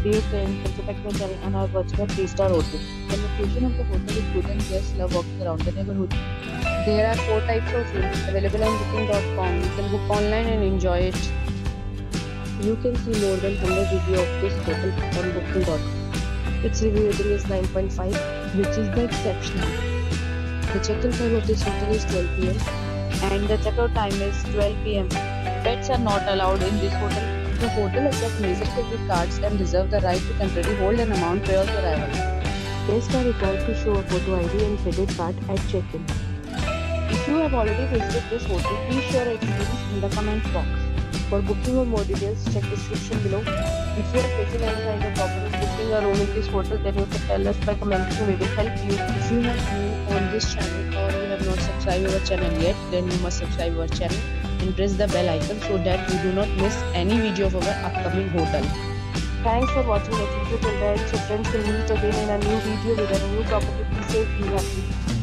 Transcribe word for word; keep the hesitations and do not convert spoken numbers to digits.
Dear friends, welcome back to my channel and I am watching a three star hotel. The location of the hotel is good and guests love walking around the neighborhood. There are four types of rooms available on booking dot com. You can book online and enjoy it. You can see more than one hundred reviews of this hotel on booking dot com. Its review rating is nine point five, which is the exceptional. The check-in time of this hotel is twelve p m and the checkout time is twelve p m Pets are not allowed in this hotel. The hotel accepts major credit cards and reserves the right to temporarily hold an amount prior to arrival. Guests are required to show a photo I D and credit card at check-in. If you have already visited this hotel, please share your experience in the comments box. For booking or more details, check description below. If you are facing any kind of problem booking a room in this hotel, then you can tell us by commenting. We will help you. If you are new on this channel or you have not subscribed our channel yet, then you must subscribe our channel and press the bell icon so that you do not miss any video of our upcoming hotel. Thanks for watching the video till the end. So friends, will meet again in a new video with a new property. Be safe, be happy.